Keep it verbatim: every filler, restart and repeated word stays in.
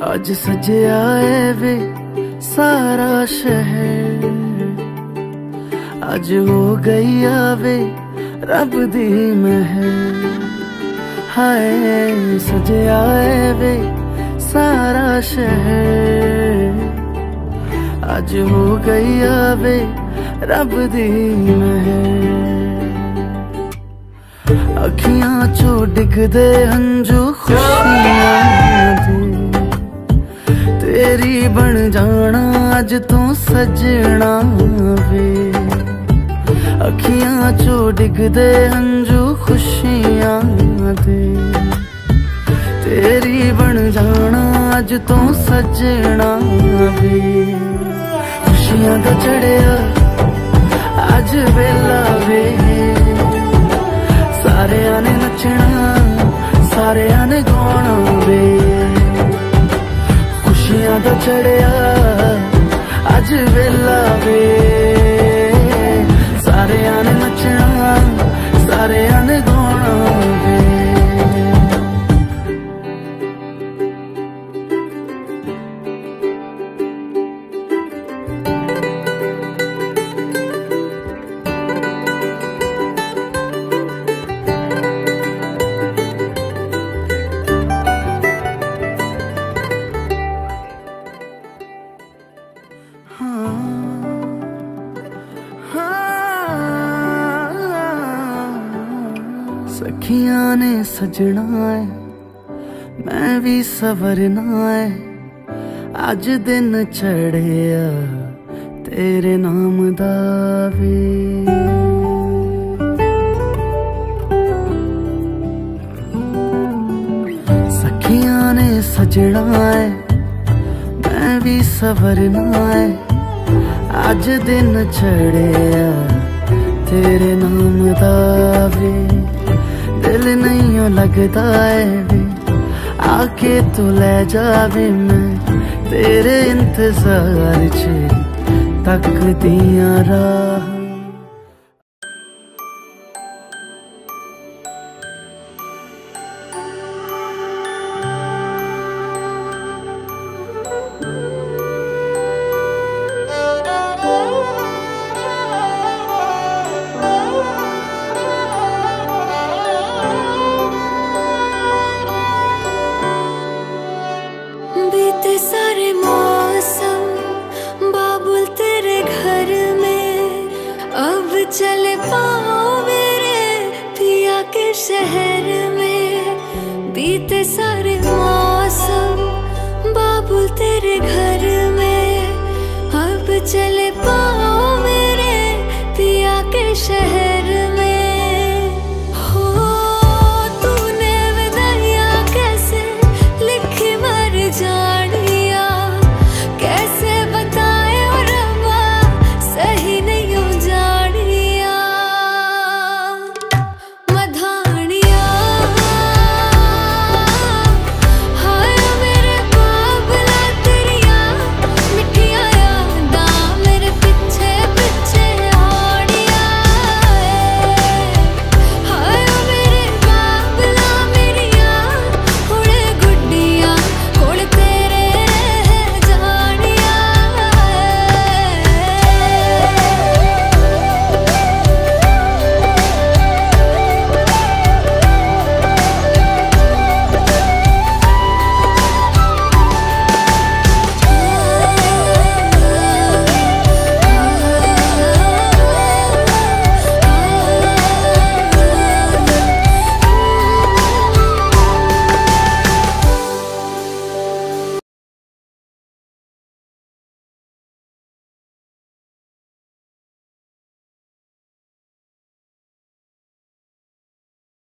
आज सजया है वे सारा शहर, आज हो गई आवे रब दी महर। हाय सजया है वे सारा शहर, आज हो गई आवे रब दी महर। अखियां चो डिगदे हंजू खुशियां दे, तेरी बन जाना अज तो सजना वे। अखियां चो डिगदे हंजू खुशियां दे, तेरी बन जाना अज तो सजना वे। खुशियां दा चढ़िया अज वेला वे, सारे ने नचना सारे ने गाना वे। खुशियां दा चढ़िया अज वेला वे, सारे ने नचना सारे ने गाना वे। सखियां ने सजना है मैं भी सवरना है, अज दिन चढ़िया तेरे नाम दा वे। सखियां ने सजना है मैं भी सवरना है, अज दिन चढ़िया तेरे नाम दा वे। दिल नहीं लगता है वे आके तू ले जावे, मैं तेरे इंतजार च तकदियां राह। बीते सारे मौसम बाबुल तेरे घर में, अब चले पाओ मेरे पिया के शहर में। बीते